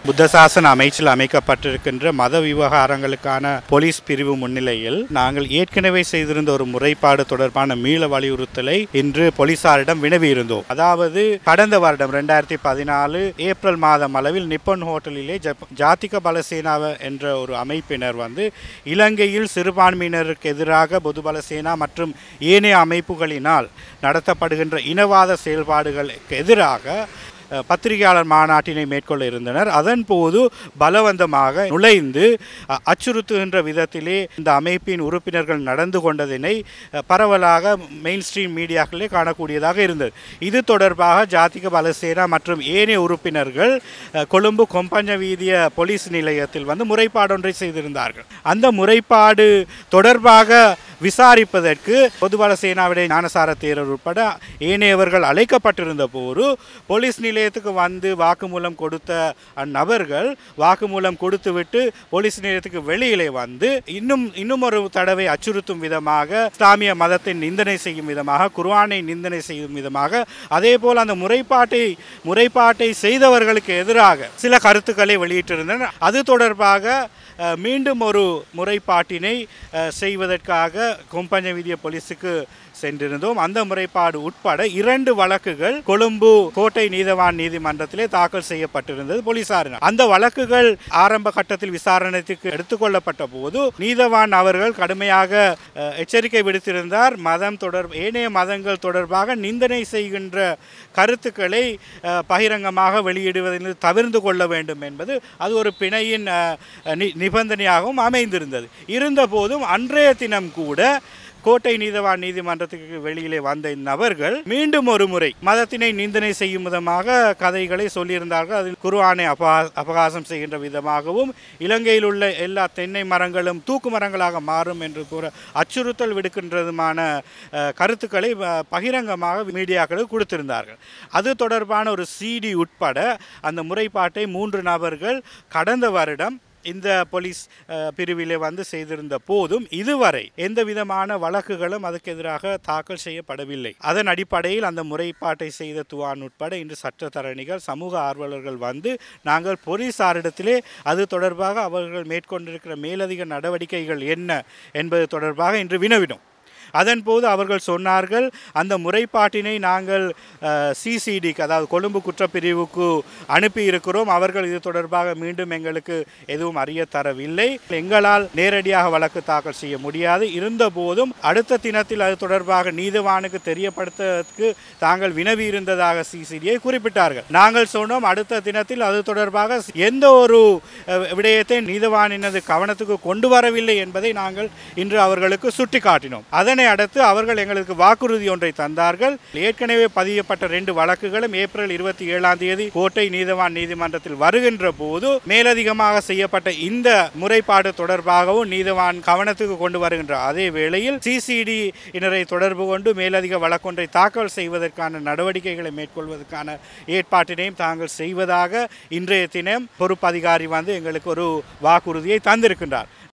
புத்தசாசன அமைச்சில் அமைக்கப்பட்டிருக்கின்ற மத விவகாரங்களுக்கான போலீஸ் பிரிவு முன்னிலையில் நாங்கள் ஏற்கனவே செய்திருந்த ஒரு முறைப்பாடு தொடர்பான மீள வலியுறுத்தலை இன்று போலீசாரிடம் வினவியிருந்தோம். அதாவது கடந்த வருடம் 2014 ஏப்ரல் மாதம் அளவில் நிப்பன் ஹோட்டலிலே ஜாதிக பலசேனா என்ற ஒரு அமைப்பினர் இலங்கையில் சிறுபான்மையினருக்கு எதிராக பொதுபலசேனா மற்றும் ஏனைய அமைப்புகளினால் நடத்தப்படுகின்ற இனவாத செயல்பாடுகளுக்கு எதிராக பத்திரிகையாளர் மாநாட்டினை மேற்கொள்ள இருந்தனர். அதன் போது பலவந்தமாக நுழைந்து அச்சுறுத்துகின்ற விதத்திலே இந்த அமைப்பின் உறுப்பினர்கள் நடந்து கொண்டதினை பரவலாக மெயின் ஸ்ட்ரீம் மீடியாக்களே காணக்கூடியதாக இருந்தது. இது தொடர்பாக ஜாதிக பலசேனா மற்றும் ஏனைய உறுப்பினர்கள் கொழும்பு கொம்பஞ்ச வீதிய போலீஸ் நிலையத்தில் முறைப்பாடு ஒன்றை செய்திருந்தார்கள். அந்த முறைப்பாடு தொடர்பாக விசாரிப்பதற்கு பொதுபலசேனாவுடைய ஞானசார தேரர் உட்பட ஏனையவர்கள் அழைக்கப்பட்டிருந்த போது போலீஸ் நிலையத்துக்கு வாக்குமூலம் கொடுத்த அந்நபர்கள் வாக்குமூலம் கொடுத்துவிட்டு போலீஸ் நிலையத்துக்கு வெளியிலே இன்னும் ஒரு தடவை அச்சுறுத்தும் விதமாக இஸ்லாமிய மதத்தை நிந்தனை செய்யும் விதமாக குர்ஆனை நிந்தனை செய்யும் விதமாக அதே போல் அந்த முறைப்பாட்டை செய்தவர்களுக்கு எதிராக சில கருத்துக்களை வெளியிட்டிருந்தனர். அது தொடர்பாக மீண்டும் ஒரு முறைப்பாட்டினை செய்வதற்காக கொம்பஞ்ச வீதிய போலீஸுக்கு சென்றிருந்தோம். அந்த முறைப்பாடு உட்பட 2 வழக்குகள் கொழும்பு கோட்டை நீதவான் நீதிமன்றத்திலே தாக்கல் செய்யப்பட்டிருந்தது போலீசாரினால். அந்த வழக்குகள் ஆரம்ப கட்டத்தில் விசாரணைக்கு எடுத்துக்கொள்ளப்பட்ட போது நீதவான் அவர்கள் கடுமையாக எச்சரிக்கை விடுத்திருந்தார். ஏனைய மதங்கள் தொடர்பாக நிந்தனை செய்கின்ற கருத்துக்களை பகிரங்கமாக வெளியிடுவதில் தவிர்த்து கொள்ள வேண்டும் என்பது அது ஒரு பிணையின் நிபந்தனையாகவும் அமைந்திருந்தது. இருந்த போதும் அன்றைய தினம் கூட கோட்டை நீதவான் நீதிமன்றத்துக்கு வெளியிலே வந்த இந்நபர்கள் மீண்டும் ஒரு முறை மதத்தினை நிந்தனை செய்யும் விதமாக கதைகளை சொல்லியிருந்தார்கள். அதில் குர்ஆனை அபகாசம் செய்கின்ற விதமாகவும் இலங்கையில் உள்ள எல்லா தென்னை மரங்களும் தூக்கு மரங்களாக மாறும் என்று கூற அச்சுறுத்தல் விடுக்கின்றதுமான கருத்துக்களை பகிரங்கமாக மீடியாக்களுக்கு கொடுத்திருந்தார்கள். அது தொடர்பான ஒரு CD உட்பட அந்த முறைப்பாட்டை 3 நபர்கள் கடந்த வருடம் இந்த போலீஸ் பிரிவிலே செய்திருந்த போதும் இதுவரை எந்த விதமான வழக்குகளும் அதுக்கு எதிராக தாக்கல் செய்யப்படவில்லை. அதன் அடிப்படையில் அந்த முறைப்பாட்டை செய்த துவான் உட்பட இன்று சட்டத்தரணிகள் சமூக ஆர்வலர்கள் நாங்கள் போலீசாரிடத்திலே அது தொடர்பாக அவர்கள் மேற்கொண்டிருக்கிற மேலதிக நடவடிக்கைகள் என்ன என்பது தொடர்பாக இன்று வினவினோம். அதன் போது அவர்கள் சொன்னார்கள், அந்த முறைப்பாட்டினை நாங்கள் CCDக்கு அதாவது கொழும்பு குற்றப்பிரிவுக்கு அனுப்பி இருக்கிறோம். அவர்கள் இது தொடர்பாக மீண்டும் எங்களுக்கு எதுவும் அறிய தரவில்லை. எங்களால் நேரடியாக வழக்கு தாக்கல் செய்ய முடியாது. இருந்த போதும் அடுத்த தினத்தில் அது தொடர்பாக நீதிவானுக்கு தெரியப்படுத்துவதற்கு தாங்கள் வினவி இருந்ததாக CCDயை குறிப்பிட்டார்கள். நாங்கள் சொன்னோம், அடுத்த தினத்தில் அது தொடர்பாக எந்த ஒரு விடயத்தை நீதிவானினது கவனத்துக்கு கொண்டு வரவில்லை என்பதை நாங்கள் இன்று அவர்களுக்கு சுட்டிக்காட்டினோம். அதனை அடுத்து அவர்கள் எங்களுக்கு வாக்குறுதி ஒன்றை தந்தார்கள். ஏற்கனவே பதியப்பட்ட 2 வழக்குகளும் ஏப்ரல் 27 கோட்டை நீதவான் நீதிமன்றத்தில் வருகின்ற போது மேலதிகமாக செய்யப்பட்ட இந்த முறைப்பாடு தொடர்பாகவும் நீதவான் கவனத்துக்கு கொண்டு வருகின்ற அதே வேளையில் CCD இனரை தொடர்பு கொண்டு மேலதிக வழக்கொன்றை தாக்கல் செய்வதற்கான நடவடிக்கைகளை மேற்கொள்வதற்கான ஏற்பாட்டினையும் தாங்கள் செய்வதாக இன்றைய தினம் பொறுப்பு அதிகாரி எங்களுக்கு ஒரு வாக்குறுதியை தந்திருக்கின்றார்.